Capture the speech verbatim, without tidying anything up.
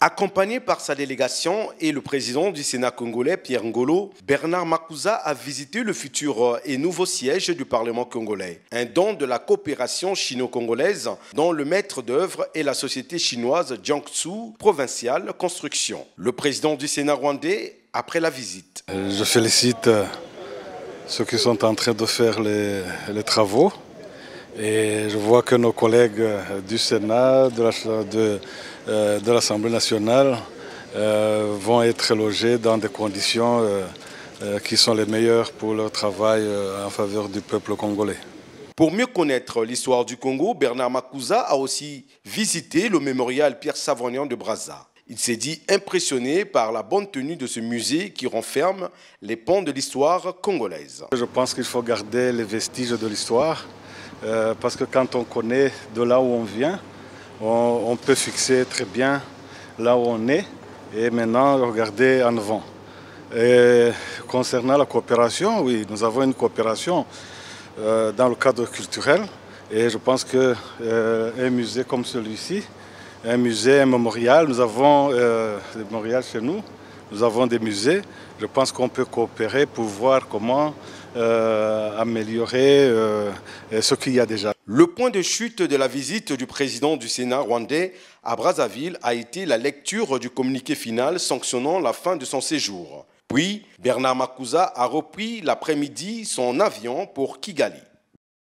Accompagné par sa délégation et le président du Sénat congolais, Pierre Ngolo, Bernard Makuza a visité le futur et nouveau siège du Parlement congolais. Un don de la coopération chino-congolaise dont le maître d'œuvre est la société chinoise Jiangsu Provincial Construction. Le président du Sénat rwandais, après la visite. Je félicite ceux qui sont en train de faire les, les travaux. Et je vois que nos collègues du Sénat, de, la, de, euh, de l'Assemblée nationale euh, vont être logés dans des conditions euh, euh, qui sont les meilleures pour leur travail euh, en faveur du peuple congolais. Pour mieux connaître l'histoire du Congo, Bernard Makuza a aussi visité le mémorial Pierre Savorgnan de Brazza. Il s'est dit impressionné par la bonne tenue de ce musée qui renferme les ponts de l'histoire congolaise. Je pense qu'il faut garder les vestiges de l'histoire. Euh, parce que quand on connaît de là où on vient, on, on peut fixer très bien là où on est et maintenant regarder en avant. Et concernant la coopération, oui, nous avons une coopération euh, dans le cadre culturel et je pense qu'un euh, musée comme celui-ci, un musée, un mémorial, nous avons euh, des mémorials chez nous, nous avons des musées, je pense qu'on peut coopérer pour voir comment Euh, améliorer euh, ce qu'il y a déjà. Le point de chute de la visite du président du Sénat rwandais à Brazzaville a été la lecture du communiqué final sanctionnant la fin de son séjour. Puis, Bernard Makuza a repris l'après-midi son avion pour Kigali.